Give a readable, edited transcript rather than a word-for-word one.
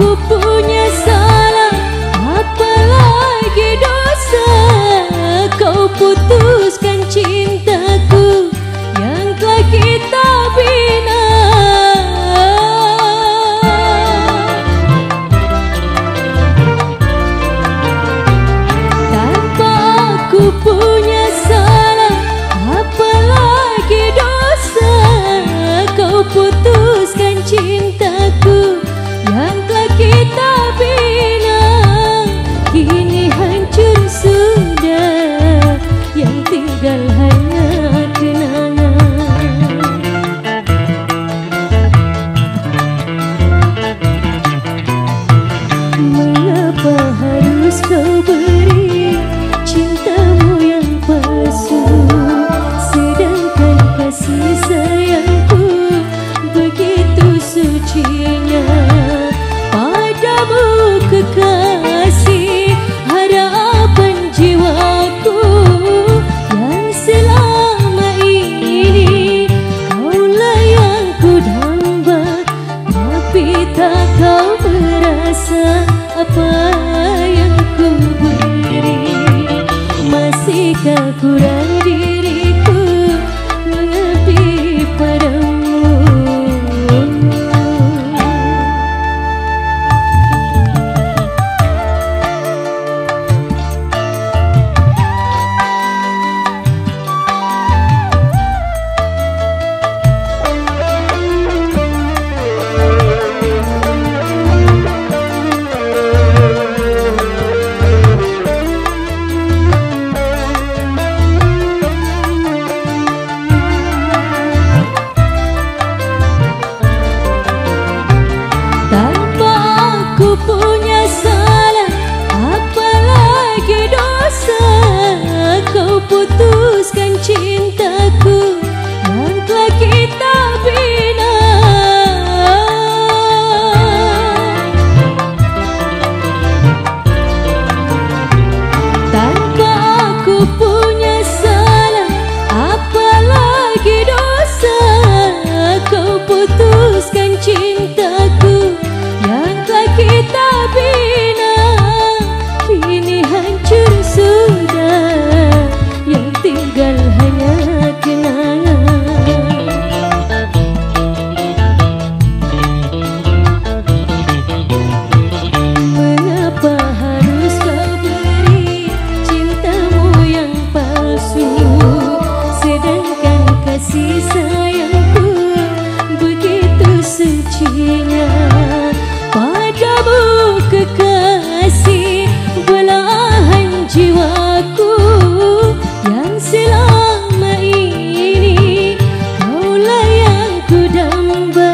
aku punya salah, apalagi dosa. Kau putuskan cintaku yang telah kita bina. Tanpa aku punya salah, apalagi dosa. Kau putuskan cintaku yang telah kita bina. Kini hancur sudah, yang tinggal hanya kenangan. Mengapa harus kau beri cintamu yang palsu, sedangkan kasih sayangku begitu sucinya. Padamu kekasih, harapan jiwaku yang selama ini kaulah yang ku damba. Tapi tak kau merasa apa yang ku beri. Masihkah kurang diriku lebih padamu? Punya salah, apalagi dosa. Kau putuskan cintaku yang telah kita bina. Tanpa aku punya salah, apalagi dosa. Kau putuskan cintaku yang telah kita bina. Kini hancur sudah, yang tinggal hanya kenangan. Mengapa harus kau beri cintamu yang palsu, sedangkan kasih sayangku begitu sucinya. Padamu kekasih, belahan jiwaku yang selama ini kaulah yang ku damba.